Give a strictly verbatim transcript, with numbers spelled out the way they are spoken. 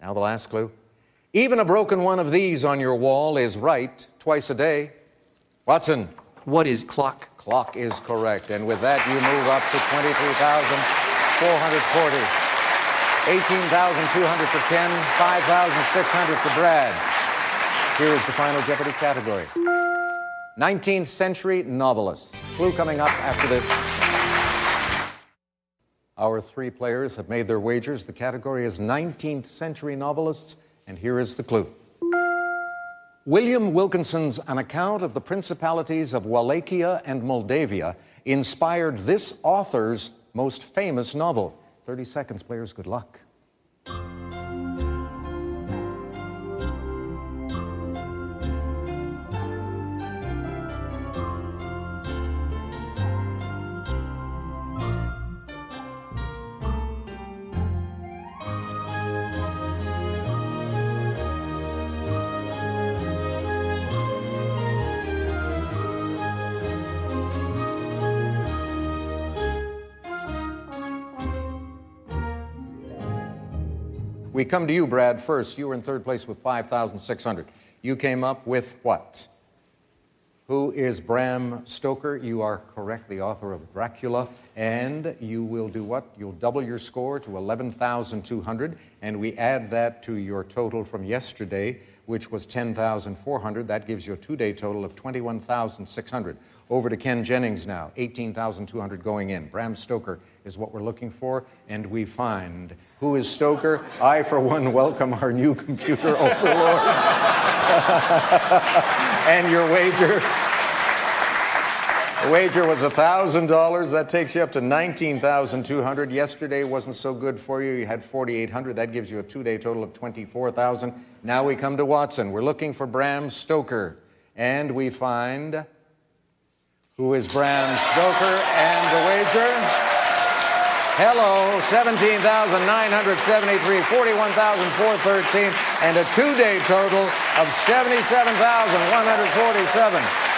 Now the last clue. Even a broken one of these on your wall is right twice a day. Watson. What is clock? Clock is correct. And with that, you move up to twenty-three thousand four hundred forty. eighteen thousand two hundred for Ken, five thousand six hundred for Brad. Here is the final Jeopardy category. nineteenth century novelists. Clue coming up after this. Our three players have made their wagers. The category is nineteenth century novelists, and here is the clue. William Wilkinson's An Account of the Principalities of Wallachia and Moldavia inspired this author's most famous novel. thirty seconds, players. Good luck. We come to you, Brad, first. You were in third place with five thousand six hundred. You came up with what? Who is Bram Stoker? You are correct, the author of Dracula. And you will do what? You'll double your score to eleven thousand two hundred, and we add that to your total from yesterday, which was ten thousand four hundred. That gives you a two-day total of twenty-one thousand six hundred. Over to Ken Jennings now, eighteen thousand two hundred going in. Bram Stoker is what we're looking for, and we find who is Stoker. I, for one, welcome our new computer overlord. And your wager? The wager was one thousand dollars. That takes you up to nineteen thousand two hundred. Yesterday wasn't so good for you. You had forty-eight hundred. That gives you a two-day total of twenty-four thousand. Now we come to Watson. We're looking for Bram Stoker, and we find who is Bram Stoker, and the wager? Hello, seventeen thousand nine hundred seventy-three, forty-one thousand four hundred thirteen, and a two-day total of seventy-seven thousand one hundred forty-seven.